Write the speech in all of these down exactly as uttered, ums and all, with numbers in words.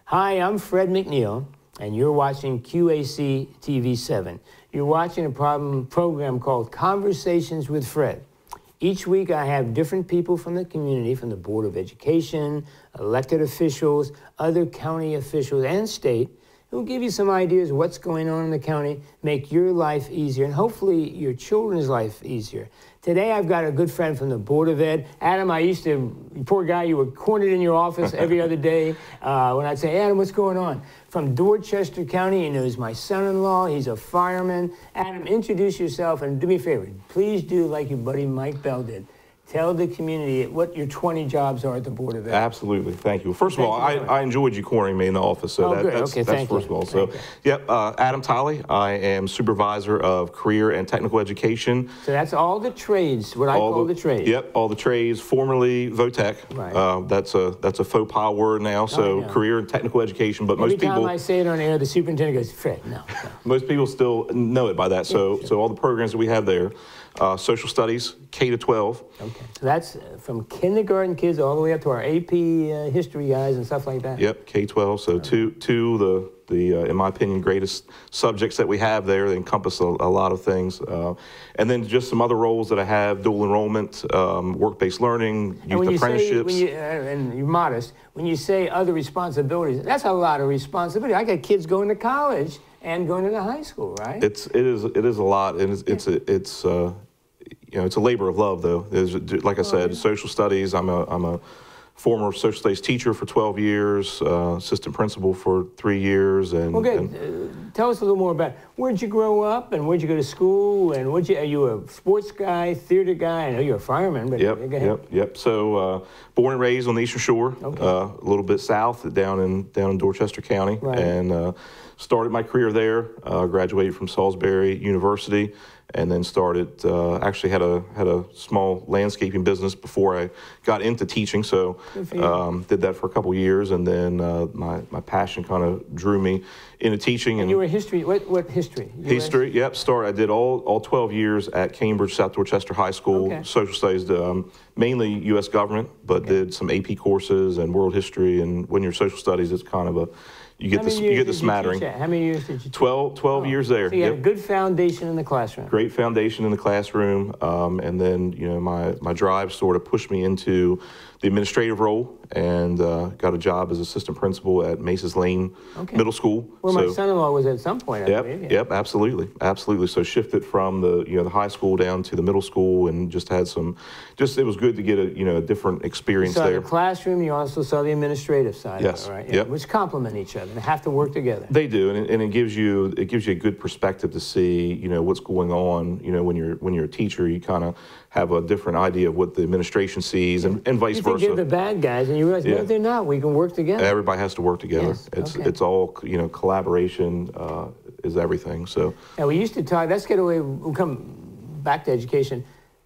Hi, I'm Fred McNeil, and you're watching Q A C T V seven. You're watching a problem, program called Conversations with Fred. Each week I have different people from the community, from the Board of Education, elected officials, other county officials, and state, who will give you some ideas of what's going on in the county, make your life easier, and hopefully your children's life easier. Today I've got a good friend from the Board of Ed. Adam, I used to, poor guy, you were cornered in your office every other day uh, when I'd say, Adam, what's going on? From Dorchester County, he knows my son-in-law, he's a fireman. Adam, introduce yourself and do me a favor. Please do like your buddy Mike Bell did. Tell the community what your twenty jobs are at the Board of Ed. Absolutely, thank you. First of Thank all, I, I enjoyed you cornering me in the office, so oh, that, good. that's, okay, that's thank first you. of all. So, thank yep, uh, Adam Tolley, I am Supervisor of Career and Technical Education. So that's all the trades, what I all call the, the trades. Yep, all the trades, formerly VOTEC. Right. Uh, that's a that's a faux pas word now, so oh, Career and Technical Education, but Every most people... Every time I say it on air, the superintendent goes, Fred, no. no. Most people still know it by that, so, yeah, sure. so all the programs that we have there, uh, social studies, K to twelve. Okay, so that's uh, from kindergarten kids all the way up to our A P uh, history guys and stuff like that. Yep, K twelve. So two, two the the uh, in my opinion greatest subjects that we have there. They encompass a, a lot of things, uh, and then just some other roles that I have: dual enrollment, um, work-based learning, and youth when you apprenticeships. Say, when you, uh, and you're modest. When you say other responsibilities, that's a lot of responsibility. I got kids going to college and going to the high school, right? It's it is it is a lot, and it's it's a, it's uh, you know it's a labor of love though. There's, like I said, social studies. I'm a I'm a former social studies teacher for twelve years, uh, assistant principal for three years, and. Well, good. And, uh, tell us a little more about where'd you grow up, and where'd you go to school, and what you are you a sports guy, theater guy? I know you're a fireman, but yep, go ahead. yep, yep. So uh, born and raised on the Eastern Shore, okay. uh, a little bit south, down in down in Dorchester County, right. and uh, started my career there. Uh, graduated from Salisbury University. And then started, uh, actually had a had a small landscaping business before I got into teaching. So um, did that for a couple years, and then uh, my my passion kind of drew me into teaching. And, and you were history. What what history? U S? History. Yep. Started. I did all all twelve years at Cambridge South Dorchester High School. Okay. Social studies, um, mainly U S government, but okay. did some A P courses and world history. And when you're social studies, it's kind of a You get, the, you get the smattering. How many years did you teach? twelve, twelve oh. years there. So you yep. had a good foundation in the classroom. Great foundation in the classroom. Um, and then, you know, my, my drive sort of pushed me into the administrative role, and uh, got a job as assistant principal at Maces Lane okay. Middle School. Where so, my son-in-law was at some point, I yep, believe. Yeah. Yep, absolutely, absolutely. So shifted from the you know the high school down to the middle school, and just had some, just it was good to get a you know a different experience you saw there. The classroom, you also saw the administrative side. Yes, of it, right? yeah, yep. Which complement each other. They have to work together. They do, and it, and it gives you it gives you a good perspective to see you know what's going on. You know when you're when you're a teacher, you kind of have a different idea of what the administration sees, and, and vice you versa. Think they're the bad guys, and you realize, yeah. no, they're not. We can work together. Everybody has to work together. Yes. It's okay. it's all you know. Collaboration uh, is everything. So. Now we used to talk. Let's get away. We'll come back to education.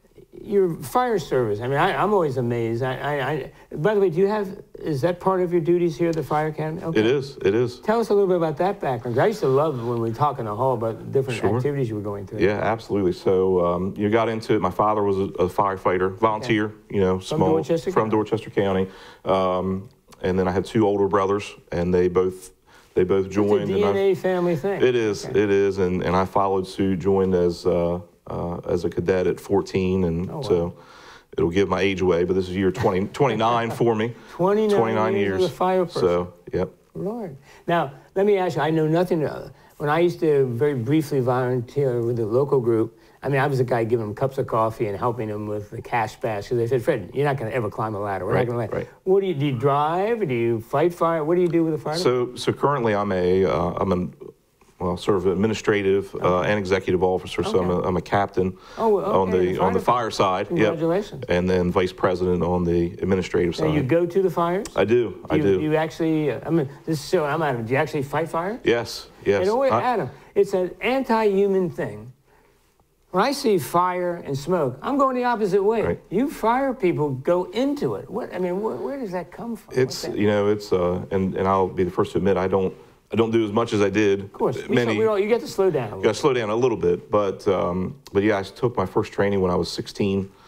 Your fire service. I mean, I, I'm always amazed. I, I, I, by the way, do you have? Is that part of your duties here at the fire academy? Okay. It is. It is. Tell us a little bit about that background. I used to love when we talk in the hall about different sure. activities you were going through. Yeah, absolutely. So um, you got into it. My father was a, a firefighter, volunteer. Okay. You know, from small Dorchester from County. Dorchester County. Um, and then I had two older brothers, and they both they both joined. It's a D N A and family thing. It is. Okay. It is. And and I followed suit, joined as uh, uh, as a cadet at fourteen, and oh, wow. so. It'll give my age away, but this is year twenty, twenty-nine for me. twenty-nine, twenty-nine years, years. as a fire person. So, yep. Lord. Now, let me ask you, I know nothing. Uh, when I used to very briefly volunteer with the local group, I mean, I was the guy giving them cups of coffee and helping them with the cash basket. They said, Fred, you're not going to ever climb a ladder. We're right, not going to. Right. What do you do? You drive? Do you fight fire? What do you do with the fire? So, so currently, I'm a uh, I'm an well, sort of administrative okay. uh, and executive officer. So okay. I'm, a, I'm a captain oh, okay. on the, the on the fire side. Congratulations. Yep. And then vice president on the administrative now side. You go to the fires? I do. I you, do. You actually? Uh, I mean, this is so. I'm Adam. Do you actually fight fire? Yes. Yes. You know what, I, Adam? It's an anti-human thing. When I see fire and smoke, I'm going the opposite way. Right. You fire people go into it. What I mean, where, where does that come from? It's you know it's uh, and and I'll be the first to admit I don't. I don't do as much as I did. Of course, we many. saw, we all, you get to slow down a little. You got to slow down a little bit, but um, but yeah, I took my first training when I was sixteen.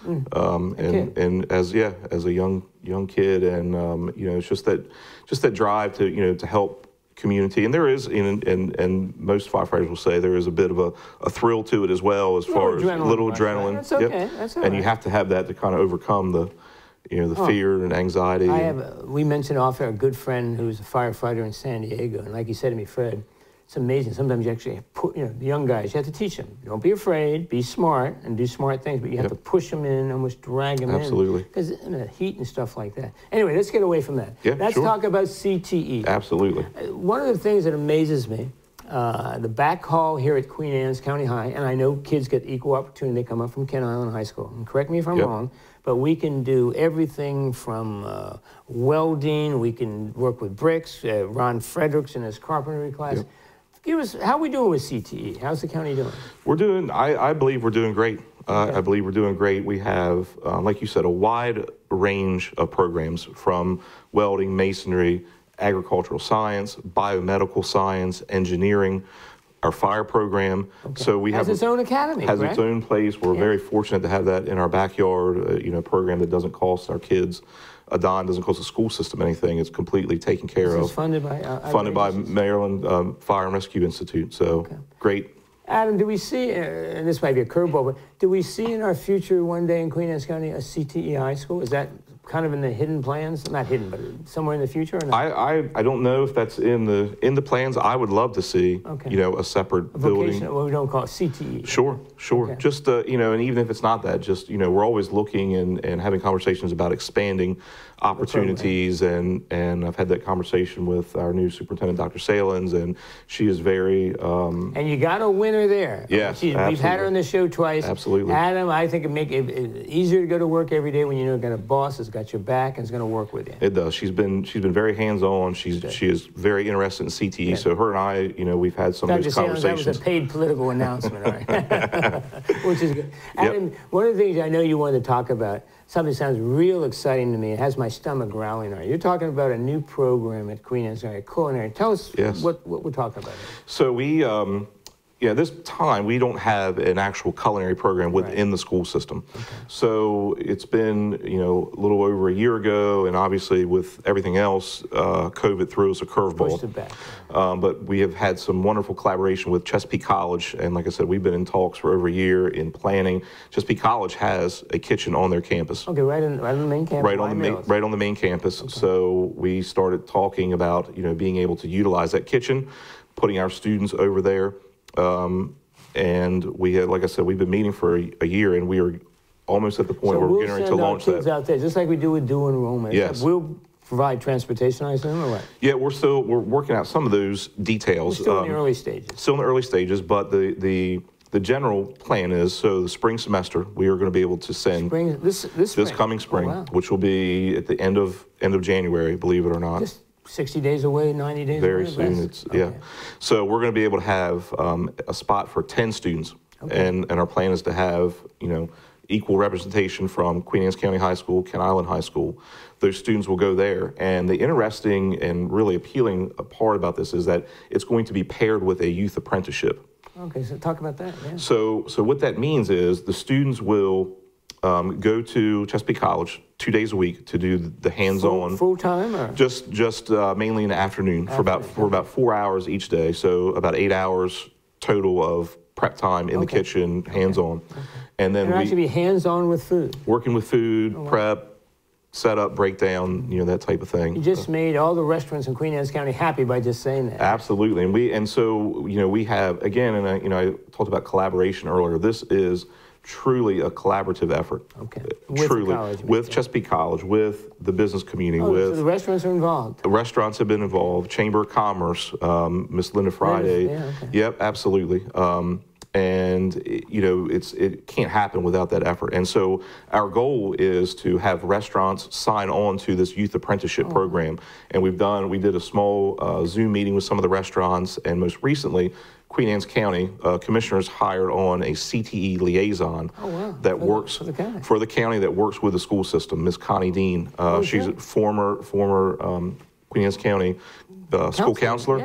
Mm. um, and and as yeah, as a young young kid, and um, you know, it's just that just that drive to you know to help community. And there is, and and, and most firefighters will say there is a bit of a, a thrill to it as well, as far as little adrenaline. That's okay. Yep. That's all and right. you have to have that to kind of overcome the you know the oh. fear and anxiety. I and, have. A, we mentioned off a good friend who's a firefighter in San Diego, and like he said to me, Fred, it's amazing. Sometimes you actually put, you know, the young guys, you have to teach them. Don't be afraid, be smart, and do smart things, but you have yep. to push them in, almost drag them Absolutely. in. Because you know, heat and stuff like that. Anyway, let's get away from that. Yeah, let's sure. talk about C T E. Absolutely. Uh, one of the things that amazes me, uh, the back hall here at Queen Anne's County High, and I know kids get equal opportunity, they come up from Kent Island High School, and correct me if I'm yep. wrong, but we can do everything from uh, welding, we can work with bricks, uh, Ron Fredericks in his carpentry class. Yep. Give us, how are we doing with C T E? How's the county doing? We're doing, I, I believe we're doing great. Uh, okay. I believe we're doing great. We have, uh, like you said, a wide range of programs from welding, masonry, agricultural science, biomedical science, engineering, our fire program. Okay. So we has have its own academy, has correct? its own place. We're yeah. very fortunate to have that in our backyard. Uh, you know, program that doesn't cost our kids a dime, doesn't cost the school system anything. It's completely taken care this of. Is funded by uh, funded by Maryland um, Fire and Rescue Institute. So okay. great. Adam, do we see, uh, and this might be a curveball, but do we see in our future one day in Queen Anne's County a C T E high school? Is that kind of in the hidden plans? Not hidden, but somewhere in the future? Or not? I, I I don't know if that's in the in the plans. I would love to see okay. you know a separate a building. What we don't call it C T E. Sure, sure. Okay. Just uh, you know, and even if it's not that, just you know, we're always looking and, and having conversations about expanding opportunities, and and I've had that conversation with our new superintendent, Doctor Salins, and she is very. Um, and you got a winner there. Yes, She's, we've had her on the show twice. Absolutely. Adam, I think it make it, it easier to go to work every day when you know you've got a boss that's got your back and is going to work with you. It does. She's been she's been very hands on. She's Good. she is very interested in C T E. Yeah. So her and I, you know, we've had some Doctor of those Salins, conversations. That was a paid political announcement, all right? Which is good. Adam, yep. one of the things I know you wanted to talk about, something that sounds real exciting to me. It has my stomach growling on it. You're talking about a new program at Queen Anne's County, culinary. Tell us yes. what, what we're talking about here. So we, um, yeah, this time we don't have an actual culinary program within right. the school system. Okay. So it's been, you know, a little over a year ago, and obviously with everything else, uh, COVID threw us a curveball. Pushed it back. Um, but we have had some wonderful collaboration with Chesapeake College, and like I said, we've been in talks for over a year in planning. Chesapeake College has a kitchen on their campus. Okay, right, in, right on the main campus. Right on the main, right on the main campus. Okay. So we started talking about, you know, being able to utilize that kitchen, putting our students over there. Um, and we had, like I said, we've been meeting for a, a year, and we are almost at the point so where we'll we're getting ready to launch that. Kids out there, just like we do with dual enrollment. Yes. We'll provide transportation, I assume, or what? Yeah, we're still we're working out some of those details. We're still um, in the early stages. Still in the early stages, but the the the general plan is, so the spring semester we are going to be able to send spring, this this spring. this coming spring, oh, wow. which will be at the end of end of January, believe it or not. Just sixty days away, ninety days Very away. Very soon, it's okay. yeah. So we're going to be able to have um, a spot for ten students, okay. and and our plan is to have, you know, equal representation from Queen Anne's County High School, Kent Island High School. Those students will go there. And the interesting and really appealing part about this is that it's going to be paired with a youth apprenticeship. Okay, so talk about that. Yeah. So, so what that means is the students will um, go to Chesapeake College two days a week to do the hands-on. Full, full time, or just just uh, mainly in the afternoon, afternoon for about for about four hours each day. So about eight hours total of prep time in okay. the kitchen, hands-on. Okay. Okay. And then and we actually be hands-on with food. Working with food, oh, wow. prep, setup, breakdown, you know, that type of thing. You just made all the restaurants in Queen Anne's County happy by just saying that. Absolutely, and we and so you know we have again, and I, you know I talked about collaboration earlier. This is truly a collaborative effort. Okay. With truly college, with Chesapeake College, with the business community, oh, with so the restaurants are involved. The restaurants have been involved. Chamber of Commerce, um, Miss Linda Friday. Yeah, okay. Yep, absolutely. Um, And you know, it's it can't happen without that effort. And so our goal is to have restaurants sign on to this youth apprenticeship oh. program. And we've done we did a small uh, Zoom meeting with some of the restaurants, and most recently, Queen Anne's County uh, commissioners hired on a C T E liaison oh, wow. that for works the, for, the county. for the county that works with the school system. Miss Connie Dean, uh, oh, she's sure. a former former um, Queen Anne's County uh, school counselor. Yes.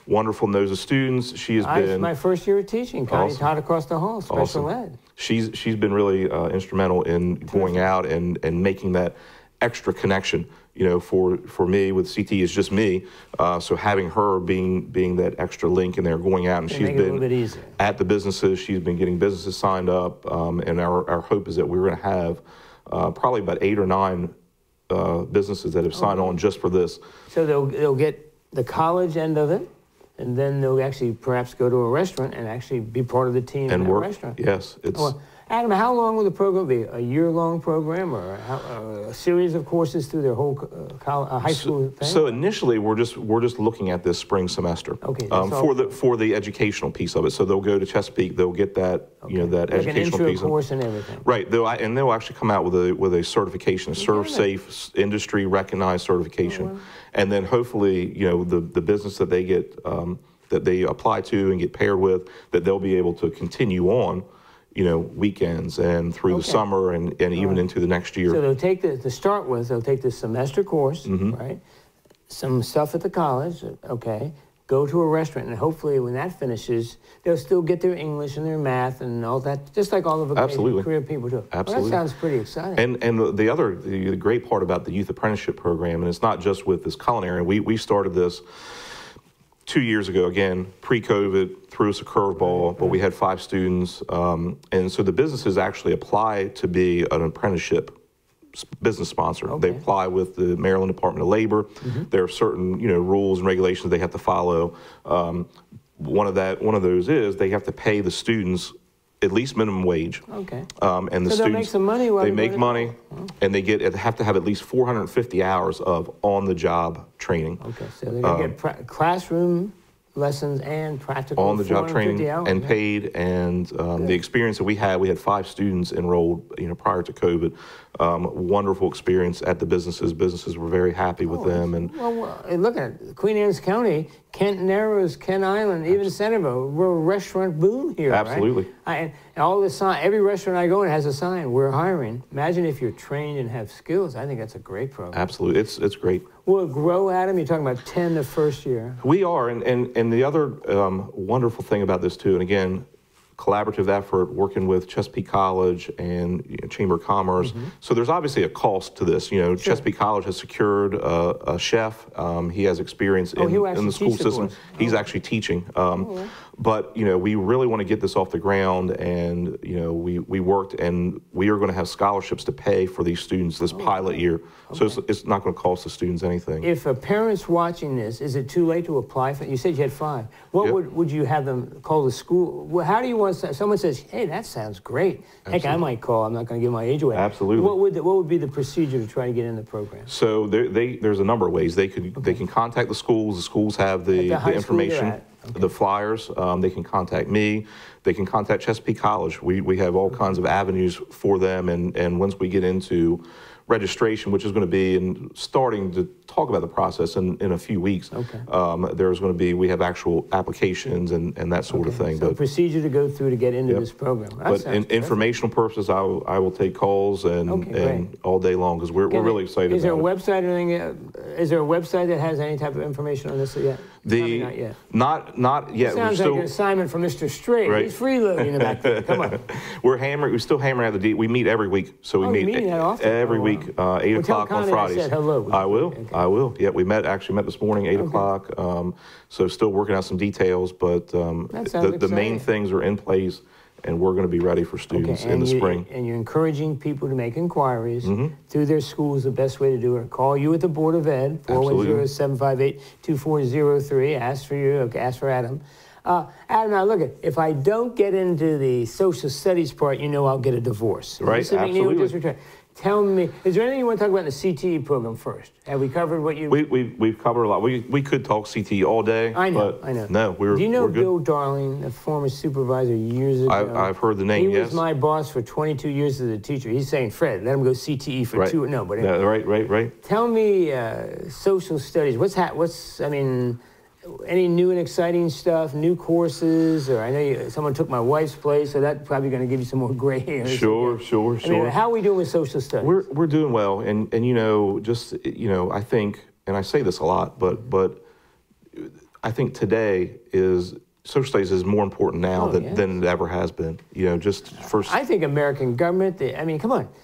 wonderful, knows the students. She has I, been my first year of teaching. Connie Awesome. taught across the hall, special Awesome. ed. She's she's been really uh, instrumental in going out and, and making that extra connection. You know, for for me with C T E is just me. Uh, so having her being being that extra link in there, going out, and They she's make it a been little bit easier. at the businesses. She's been getting businesses signed up, um, and our, our hope is that we're going to have uh, probably about eight or nine uh, businesses that have signed on just for this. So they'll they'll get the college end of it, and then they'll actually perhaps go to a restaurant and actually be part of the team in And that work, restaurant. yes, it's Well, Adam, how long will the program be? A year-long program, or how, uh, a series of courses through their whole uh, college, uh, high school thing? so initially we're just we're just looking at this spring semester. Okay, that's um, all. for the for the educational piece of it. So they'll go to Chesapeake, they'll get that you know that like an educational intro piece. of- course and everything. Right, they'll and they'll actually come out with a with a certification, a serve safe, industry recognized certification, wow. and then hopefully you know the the business that they get um, that they apply to and get paired with, that they'll be able to continue on, you know, weekends and through the Okay. summer and, and even into the next year. So they'll take the, to start with, they'll take the semester course, Mm-hmm. right? Some stuff at the college, okay? Go to a restaurant, and hopefully when that finishes, they'll still get their English and their math and all that, just like all of the Absolutely. career people do. Absolutely. Well, that sounds pretty exciting. And and the other the, the great part about the youth apprenticeship program, and it's not just with this culinary. We we started this two years ago. Again, pre-COVID, threw us a curveball, but we had five students, um, and so the businesses actually apply to be an apprenticeship s- business sponsor. Okay. They apply with the Maryland Department of Labor. There are certain you know rules and regulations they have to follow. Um, one of that one of those is they have to pay the students at least minimum wage. Okay. Um, and the So they'll students make some money while they they're make doing money, and they get have to have at least four hundred fifty hours of on-the-job training. Okay, so they're going to get pra- classroom lessons and practical Um, On-the-job four hundred fifty training hours. and Yeah. paid, and um, the experience that we had, we had five students enrolled, you know, prior to COVID. Um, wonderful experience at the businesses. Businesses were very happy with them, and Well, well, and look at it. Queen Anne's County, Kent Narrows, Kent Island, even Centerville, we're a restaurant boom here, right? Absolutely. I, and all the sign, every restaurant I go in has a sign, we're hiring. Imagine if you're trained and have skills. I think that's a great program. absolutely, it's it's great. Will it grow, Adam? You're talking about ten the first year. We are, and and, and the other um, wonderful thing about this too, and again, collaborative effort working with Chesapeake College and you know, Chamber of Commerce. So there's obviously a cost to this. You know, Chesapeake College has secured a, a chef. Um, he has experience Oh, in, he will in actually the school teach the system. course. He's actually teaching. Um, But you know, we really want to get this off the ground, and you know, we we worked, and we are going to have scholarships to pay for these students this pilot year. So it's, it's not going to cost the students anything. If a parent's watching this, is it too late to apply for? You said you had five. What Yep. would would you have them call the school? Well, how do you want? Someone says, "Hey, that sounds great." Heck, I might call. I'm not going to give my age away. Absolutely. What would the, what would be the procedure to try to get in the program? So there, they, there's a number of ways they could they can contact the schools. The schools have the, At the high the school they're information, at. Okay. the flyers. Um, they can contact me. They can contact Chesapeake College. We we have all kinds of avenues for them. And and once we get into registration, which is going to be in starting to talk about the process in, in a few weeks. Okay. Um, there's going to be we have actual applications and, and that sort of thing. So But procedure to go through to get into Yep. this program. That but sounds in perfect. informational purposes, I will, I will take calls and Okay, and great. all day long because we're, we're Can really it- excited Is there a about it. website or anything? uh, Is there a website that has any type of information on this yet? Probably The not yet. not not yet. We're Sounds still like an assignment from Mister Straight. Right. He's freeloading in the back there. Come on. we're hammering. We're still hammering out the D. We meet every week, so we Oh, you meet meet that often? every Oh, week, uh, eight Well, tell o'clock on Connie I Fridays. said hello. I will. Okay. I will. Yeah, we met actually met this morning, eight o'clock. Um, so still working out some details, but um, That sounds the, the main exciting. things are in place, and we're going to be ready for students in and the you, spring. And you're encouraging people to make inquiries Mm-hmm. through their schools. The best way to do it. Call you at the Board of Ed, four one zero, seven five eight, two four zero three. Ask for you, okay, ask for Adam. Uh, Adam, now look, at if I don't get into the social studies part, you know I'll get a divorce. Right, Mister McNeil absolutely. just returned. Tell me, is there anything you want to talk about in the C T E program first? Have we covered what you... We, we, we've covered a lot. We, we could talk C T E all day. I know, but I know. No, we're, Do you know we're good. Bill Darling, the former supervisor years ago? I've, I've heard the name, He yes. was my boss for twenty-two years as a teacher. He's saying, Fred, let him go C T E for right. two. No, but Yeah, right, right, right. tell me, uh, social studies. What's ha- What's I mean, any new and exciting stuff? New courses? Or I know you, someone took my wife's place, so that's probably going to give you some more gray hairs. Sure, sure, I sure. mean, how are we doing with social studies? We're we're doing well, and and you know, just you know, I think, and I say this a lot, but but I think today is social studies is more important now Oh, than, yes. than it ever has been. You know, just first. I think American government, they, I mean, come on.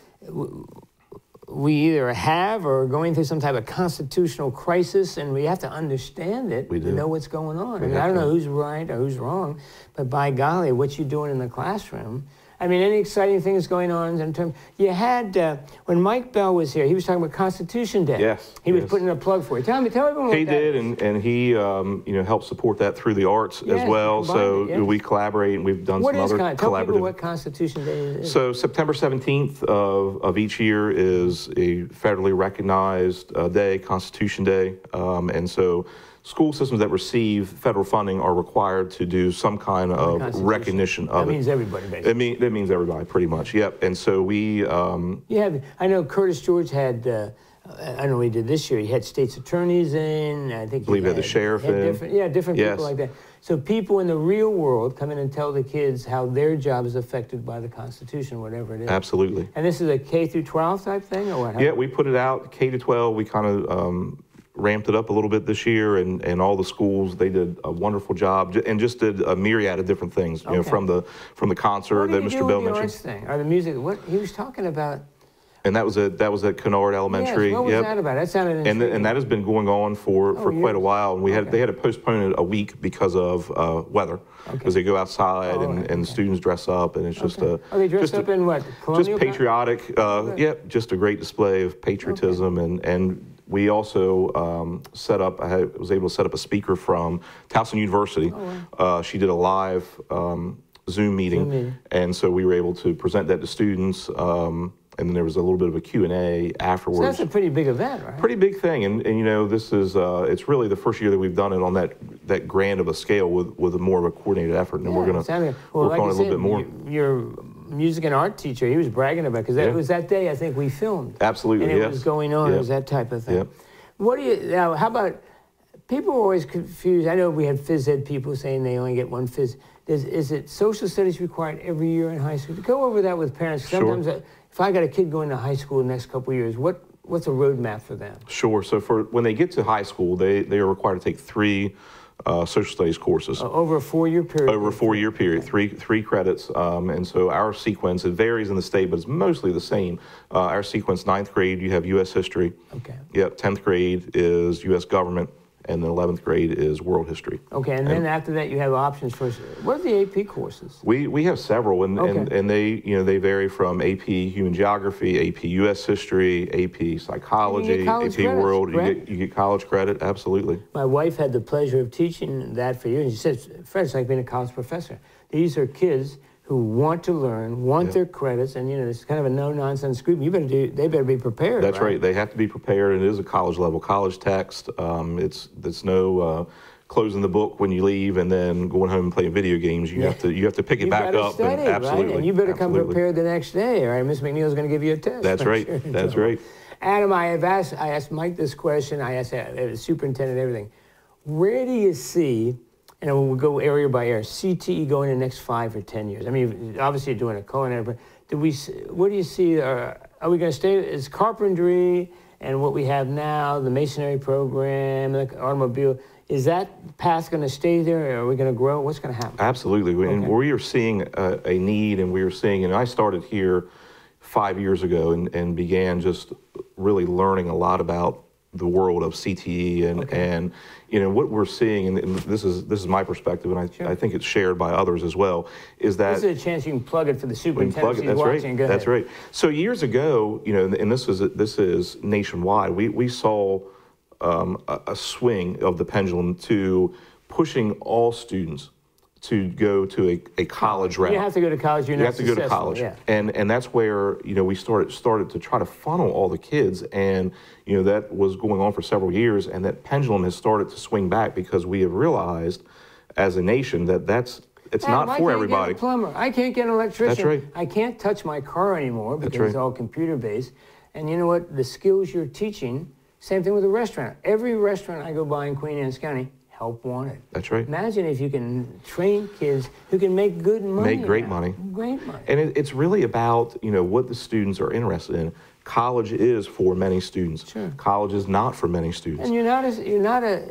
We either have or are going through some type of constitutional crisis, and we have to understand it We to do. know what's going on. We I mean, have I don't to. know who's right or who's wrong, but by golly, what you're doing in the classroom. I mean, any exciting things going on in terms. You had uh, when Mike Bell was here, he was talking about Constitution Day. Yes, he was yes. putting a plug for it. Tell me, tell everyone what He that did, is. and, and he um, you know helped support that through the arts Yes, as well. combined So it, yes. we collaborate, and we've done What some is other con- tell people collaborative. what Constitution Day is? So September seventeenth of, of each year is a federally recognized uh, day, Constitution Day, um, and so school systems that receive federal funding are required to do some kind of Constitution. recognition of that it. means everybody, basically. It mean, that means everybody, pretty much. Yep. And so we. Um, You have, I know Curtis George had, uh, I don't know what he did this year, he had state's attorneys in, I think believe he had the sheriff had in. different, yeah, different Yes. people like that. So people in the real world come in and tell the kids how their job is affected by the Constitution, whatever it is. Absolutely. And this is a K through twelve type thing, or what? Yeah, we put it out K to twelve. We kind of um, ramped it up a little bit this year, and, and all the schools, they did a wonderful job, ju- and just did a myriad of different things. You know, Okay. from the from the concert What do that you Mister do Bell with the mentioned, arts thing, or the music? What he was talking about? and that was at that was at Kennard Elementary. Yes, what was Yep. that about? That sounded And, intriguing. th- and that has been going on for, for Oh, quite a years. while. And we had Okay. they had to postpone it a week because of uh, weather, because they go outside Oh, and, right, and okay. students dress up, and it's just Okay. a Are they dressed just up a, in what? just Colonial co- patriotic. Uh, good. Yep, just a great display of patriotism, and and we also um, set up. I had, was able to set up a speaker from Towson University. Oh, wow. uh, she did a live um, Zoom meeting, Zoom meeting. and so we were able to present that to students. Um, and then there was a little bit of a Q and A So afterwards. that's a pretty big event, right? Pretty big thing, and, and you know, this is uh, it's really the first year that we've done it on that that grand of a scale with with a more of a coordinated effort, and Yeah, we're going it to sounded- well, work like on you it a little said, bit more. you- Your music and art teacher, he was bragging about because that Yeah. was that day I think we filmed. Absolutely, and it yes. was going on. It Yep. was that type of thing. Yep. What do you now? How about people are always confused? I know we had phys ed people saying they only get one phys. Is, is it social studies required every year in high school? Go over that with parents. Sure. Sometimes, uh, if I got a kid going to high school the next couple of years, what what's a roadmap for them? Sure. So for when they get to high school, they they are required to take three uh, social studies courses. Uh, over a four-year period. Over a four-year period, three three credits, um, and so our sequence, it varies in the state, but it's mostly the same. Uh, our sequence, ninth grade, you have U S history. Okay. Yep. tenth grade is U S government, and then eleventh grade is world history. Okay, and then after that you have options for what are the A P courses? We we have several, and, and, Okay. and they you know they vary from A P Human Geography, A P U S History, A P Psychology, A college P credits, World. You correct? get you get college credit, absolutely. My wife had the pleasure of teaching that for you, and she said, Fred, it's like being a college professor. These are kids who want to learn, want Yeah. their credits, and you know, it's kind of a no-nonsense group. You better do, they better be prepared. That's right. They have to be prepared, and it is a college level, college text. Um, it's it's no uh, closing the book when you leave and then going home and playing video games. You Yeah. have to you have to pick it You back gotta up. study, and absolutely, right? And you better come absolutely. prepared the next day, all right? Miss McNeil's going to give you a test. That's I'm right. sure. That's So, right. Adam, I have asked, I asked Mike this question. I asked uh, the superintendent everything. Where do you see, and we'll go area by area, C T E going in the next five or ten years? I mean, obviously you're doing a culinary, but do we? s- Where do you see? Uh, are we going to stay? Is carpentry and what we have now, the masonry program, the automobile, is that path going to stay there, or are we going to grow? What's going to happen? Absolutely. We- And Okay. we are seeing a, a need, and we are seeing, and I started here five years ago and, and began just really learning a lot about the world of C T E and, Okay. and you know, what we're seeing, and, and this is this is my perspective, and I, Sure. I think it's shared by others as well, is that This is a chance you can plug it for the we can superintendent. plug it. She's That's watching. right. Go That's ahead. right. So years ago, you know, and this is this is nationwide. We we saw um, a, a swing of the pendulum to pushing all students to go to a, a college route. You have to go to college. You're You not have to go to successful, college, Yeah. and and that's where you know we started started to try to funnel all the kids, and you know that was going on for several years, and that pendulum has started to swing back because we have realized, as a nation, that that's it's Adam, not I for can't everybody. Get a plumber. I can't get an electrician. That's right. I can't touch my car anymore because right. it's all computer based. And you know what? The skills you're teaching. Same thing with a restaurant. Every restaurant I go by in Queen Anne's County, help wanted. That's right. Imagine if you can train kids who can make good money. Make great now. money. Great money. And it, it's really about, you know, what the students are interested in. College is for many students. Sure. College is not for many students. And you're not a, you're not a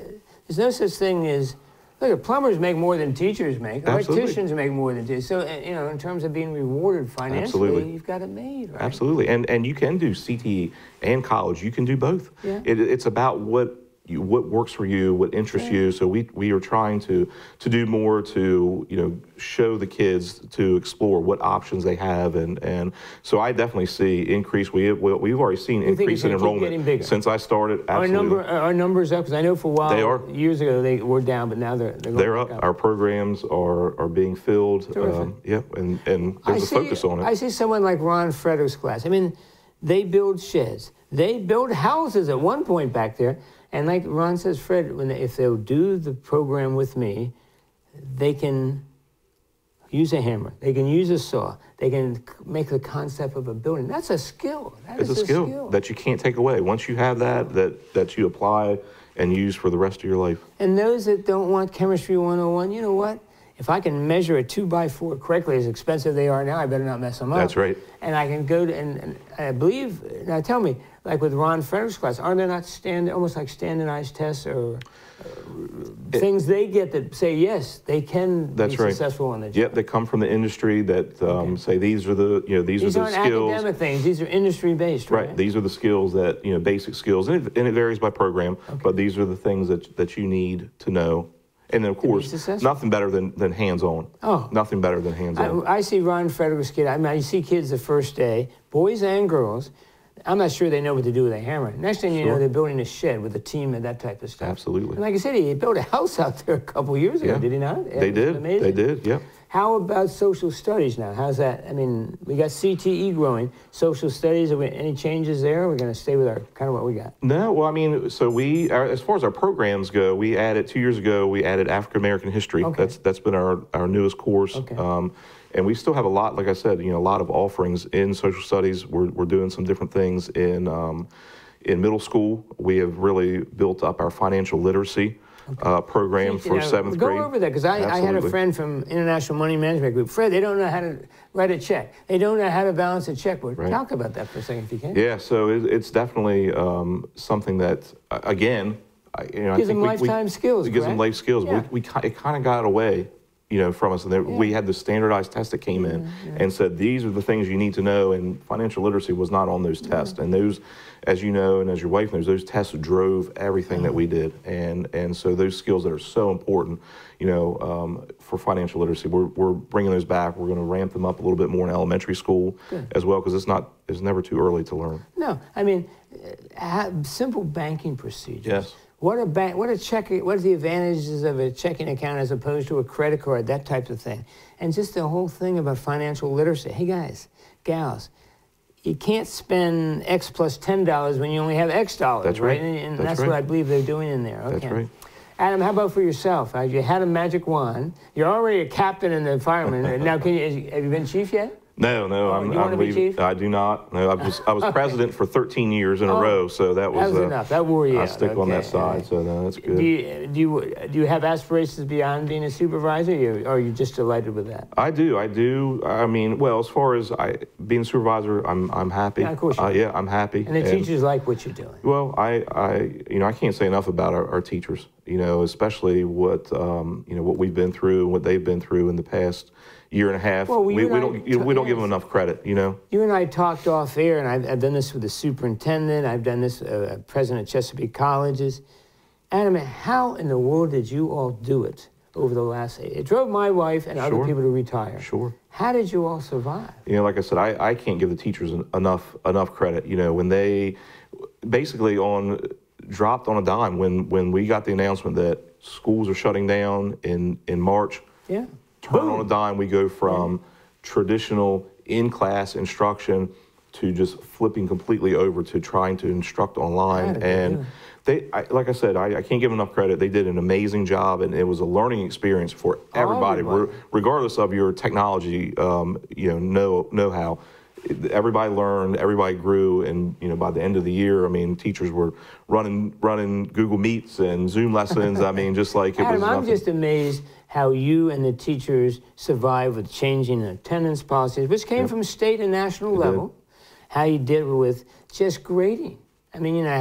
there's no such thing as, look, plumbers make more than teachers make. Absolutely. Electricians make more than teachers. So, uh, you know, in terms of being rewarded financially, Absolutely. you've got it made, right? Absolutely, and and you can do C T E and college. You can do both. Yeah. It, it's about what you, what works for you, what interests Yeah. you. So we we are trying to to do more to you know show the kids to explore what options they have, and and so I definitely see increase. We we- we've already seen You think increase it's in gonna keep getting enrollment bigger? since I started. Our Absolutely. number, our numbers up, because I know for a while, They are. years ago, they were down, but now they're they're, going They're back up. Our programs are are being filled. Terrific. Yep, and and I there's a see, focus on it. I see someone like Ron Frederick's class. I mean, they build sheds. They build houses at one point back there. And like Ron says, Fred, when they, if they'll do the program with me, they can use a hammer. They can use a saw. They can c- make the concept of a building. That's a skill. That It's is a skill, that you can't take away. Once you have that, that that you apply and use for the rest of your life. And those that don't want Chemistry one oh one, you know what? If I can measure a two by four correctly, as expensive they are now, I better not mess them up. That's right. And I can go to, and, and I believe, now tell me, like with Ron Frederick's class, are there not stand, almost like standardized tests or uh, things they get that say, yes, they can That's be right. successful on the job? Yep, they come from the industry that um, Okay. say these are the you know these, These are aren't the skills. academic things, these are industry based, right? Right. These are the skills that you know basic skills, and it, and it varies by program. But these are the things that that you need to know. And then of course, successful. nothing better than than hands on. Oh. Nothing better than hands on. I, I see Ron Frederick's kid. I mean, I see kids the first day, boys and girls. I'm not sure they know what to do with a hammer. Next thing you know, Sure. they're building a shed with a team and that type of stuff. Absolutely. And like I said, he built a house out there a couple years ago, Yeah. did he not? They It was did. amazing. They did. Yep. How about social studies now? How's that? I mean, we got C T E growing. Social studies, are we, any changes there? We're going to stay with our kind of what we got. No, well, I mean, so we, our, as far as our programs go, we added two years ago. We added African American history. Okay. That's that's been our our newest course. Okay. Um, and we still have a lot, like I said, you know, a lot of offerings in social studies. We're we're doing some different things in um, in middle school. We have really built up our financial literacy uh, program Teach- for you know, seventh go grade. over that, because I, I had a Absolutely. friend from International Money Management Group. Fred, they don't know how to write a check. They don't know how to balance a checkbook. Right. Talk about that for a second, if you can. Yeah, so it, it's definitely um, something that, uh, again, I, you know, I Gives think them we, we- lifetime skills, It gives them correct? life skills. Yeah. We, we ki- it kind of got away, you know, from us, and there, we had the standardized test that came in and said these are the things you need to know, and financial literacy was not on those tests. And those, as you know, and as your wife knows, those tests drove everything that we did, and and so those skills that are so important, you know, um, for financial literacy, we're we're bringing those back. We're going to ramp them up a little bit more in elementary school Good. as well, because it's not it's never too early to learn. No, I mean, uh, ha- simple banking procedures. Yes. What a bank, what a check, what are the advantages of a checking account as opposed to a credit card, that type of thing. And just the whole thing about financial literacy. Hey guys, gals, you can't spend X plus ten dollars when you only have X dollars, That's right. And, and That's that's right. what I believe they're doing in there. Okay. That's right. Adam, how about for yourself? Uh, You had a magic wand. You're already a captain in the firemen. Now, can you, have you been chief yet? No, no, Oh, I'm. you I wanna be believe chief? I do not. No, I was. I was president for thirteen years in a Oh, row, so that was. That was uh, enough. That wore you I out. stick on that Okay, all side, right. so no, that's good. Do you, do you do you have aspirations beyond being a supervisor, or you- or are you just delighted with that? I do. I do. I mean, well, as far as I being a supervisor, I'm. I'm happy. Yeah, of course you Uh, do. yeah, I'm happy. And the teachers like what you're doing. Well, I, I, you know, I can't say enough about our, our teachers. You know, especially what, um, you know, what we've been through and what they've been through in the past year and a half. Well, we you and we I don't, you know, we don't give yes. them enough credit. You know. You and I talked off air, and I've, I've done this with the superintendent. I've done this uh, president of Chesapeake Colleges. Adam, how in the world did you all do it over the last? It drove my wife and other Sure. people to retire. Sure. How did you all survive? You know, like I said, I, I can't give the teachers en- enough enough credit. You know, when they basically on dropped on a dime when when we got the announcement that schools are shutting down in in March. Yeah. Turn on a dime, we go from traditional in-class instruction to just flipping completely over to trying to instruct online. Yeah, and yeah. they, I, like I said, I, I can't give them enough credit. They did an amazing job, and it was a learning experience for everybody, Everybody. re- regardless of your technology, um, you know, know know-how. Everybody learned, everybody grew, and you know, by the end of the year, I mean, teachers were running running Google Meets and Zoom lessons. I mean, just like it Adam, was I'm nothing. just amazed how you and the teachers survived with changing attendance policies, which came from state and national did. level. How you did with just grading. I mean, you know,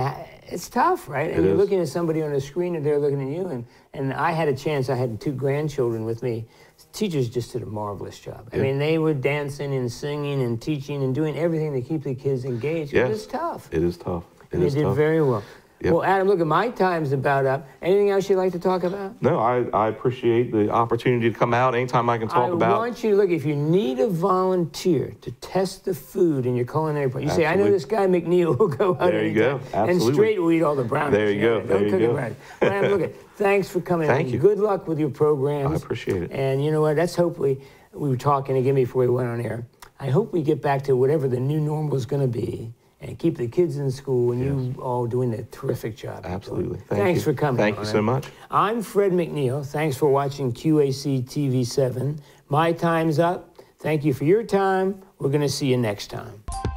it's tough, right? And It you're is. looking at somebody on a screen and they're looking at you. And, and I had a chance, I had two grandchildren with me. Teachers just did a marvelous job. I Yeah. mean, they were dancing and singing and teaching and doing everything to keep the kids engaged. Yes. It was tough. It is tough. It And is they did tough. very well. Yep. Well, Adam, look, at my time's about up. Anything else you'd like to talk about? No, I, I appreciate the opportunity to come out anytime I can talk I about. want you to look, if you need a volunteer to test the food in your culinary program, you say, I know Absolutely. this guy McNeil who go out There you go. anytime, and Absolutely. straight will eat all the brownies. There you go. Don't There you cook go. it right. Well, Adam, look, at, thanks for coming. Thank in. you. Good luck with your programs. I appreciate it. And you know what? That's hopefully, we were talking again before we went on air. I hope we get back to whatever the new normal is going to be and keep the kids in school and you all doing a terrific job. Absolutely. Thank Thank Thanks you. for coming. Thank on, you so Adam. much. I'm Fred McNeil. Thanks for watching Q A C T V seven. My time's up. Thank you for your time. We're going to see you next time.